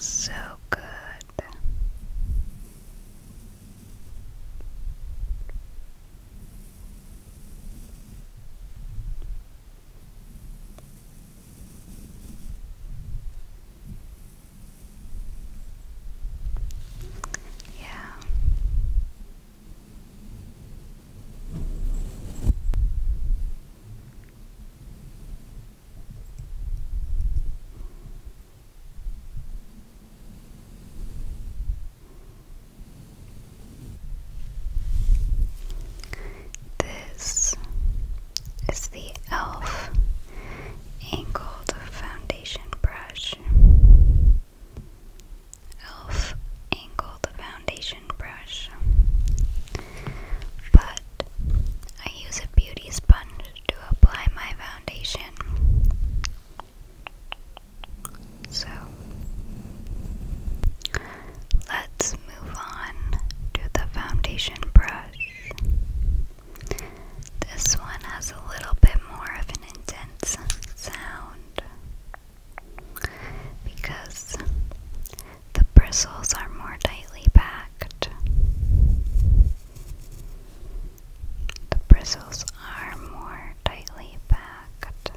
feels so good. Yeah. This is the e.l.f. angled foundation brush. e.l.f. angled foundation brush. But I use a beauty sponge to apply my foundation. So let's move on to the foundation brush. This one has a little bit more of an intense sound because the bristles are more tightly packed. The bristles are more tightly packed.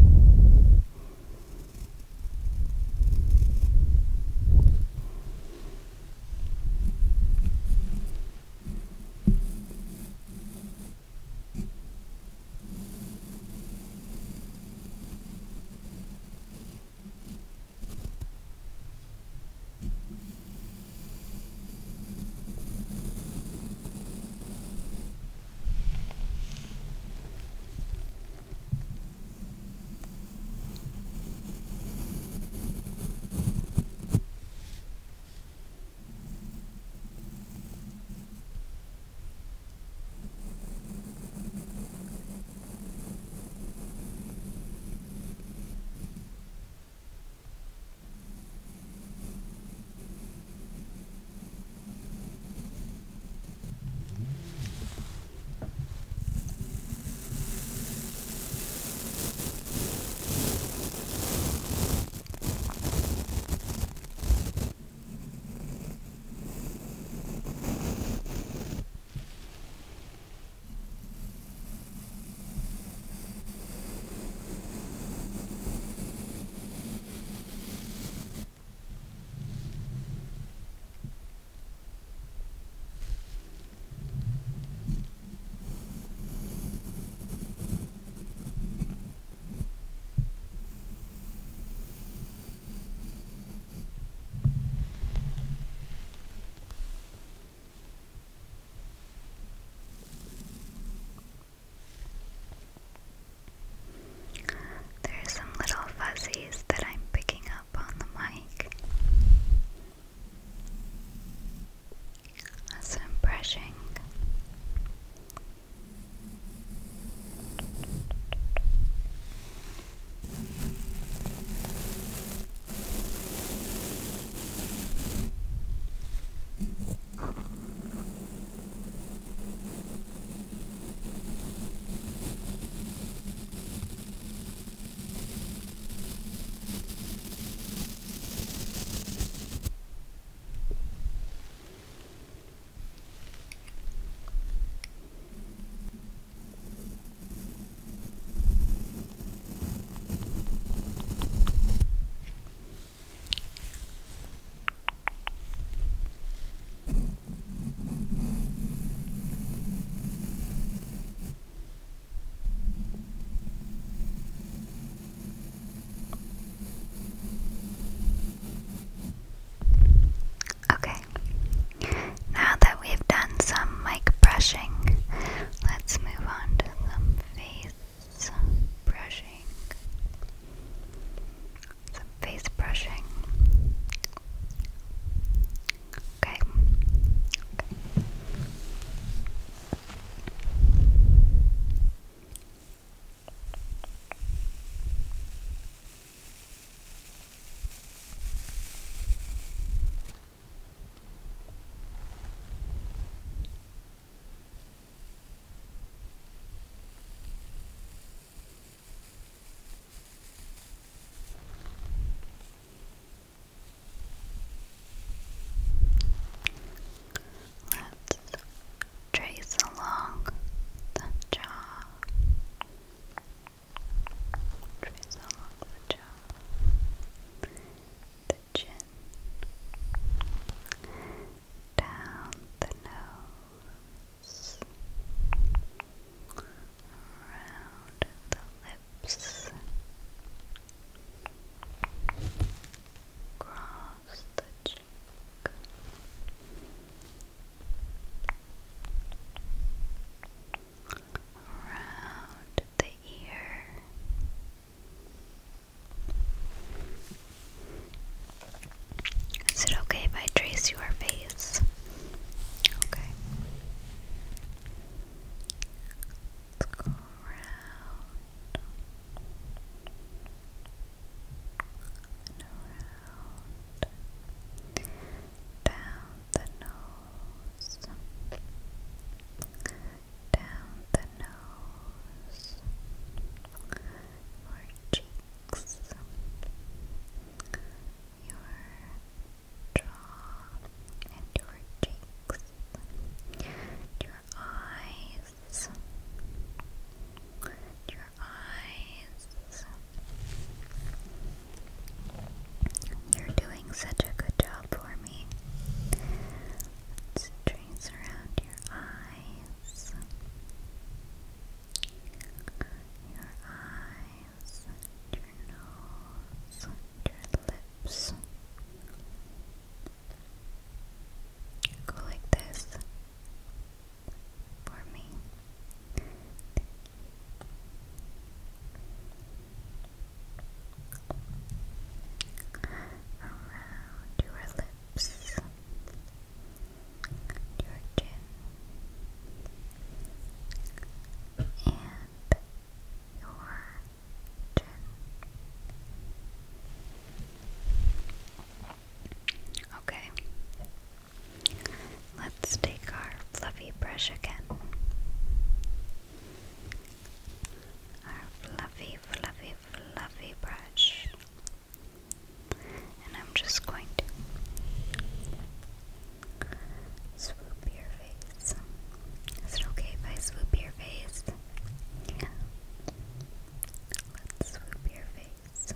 There's some little fuzzies that I'm picking up on the mic as I'm brushing. brush again. Our fluffy, fluffy, fluffy brush. And I'm just going to swoop your face. Is it okay if I swoop your face? Yeah. Let's swoop your face.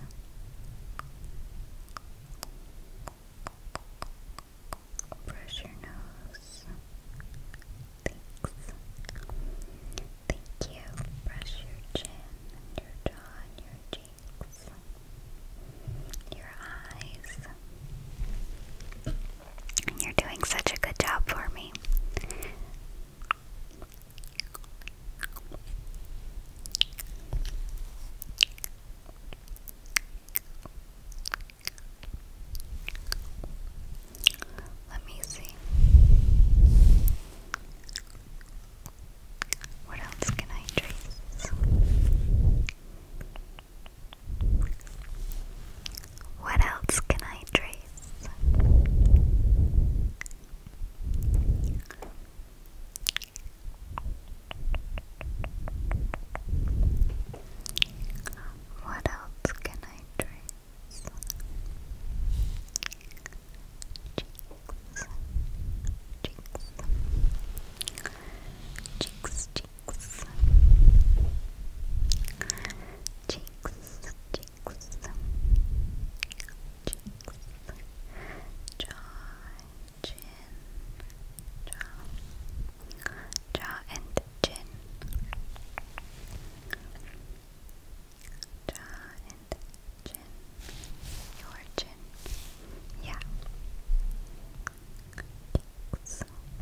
Brush your nose. Thanks. Thank you. Brush your chin, your jaw, and your cheeks. Your eyes. You're doing such a good job for me. Let me see. What else can I trace? What else can I trace? What else can I trace? Cheeks, cheeks, cheeks, cheeks, cheeks, jaw, chin, jaw and chin, jaw and chin, your chin, yeah, cheeks.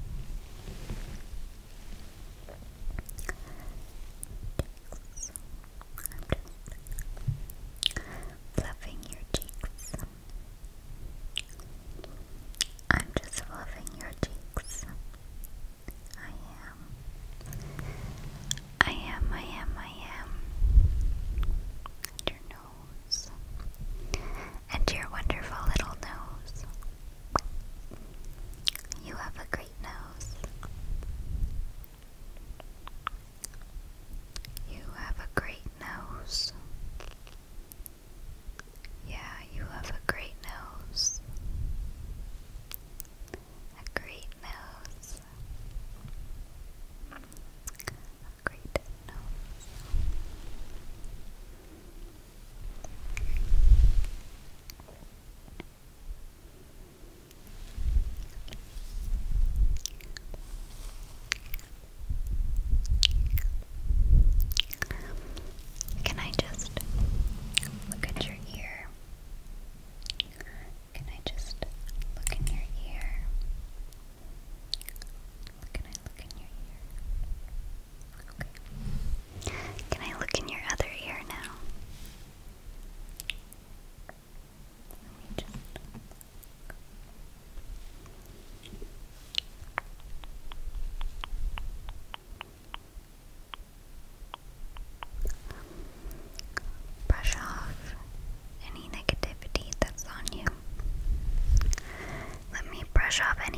Fluffing your cheeks. I'm just fluffing your cheeks. I am. And your nose. And your wonderful little nose. You have a great nose. You have a great nose. Yeah, you have a great nose. A great nose. A great nose. Can I just look at your ear? Can I just look in your ear? Can I look in your ear? Okay. Can I look in your other ear now? Let me just brush off any negativity that's on you. Let me brush off any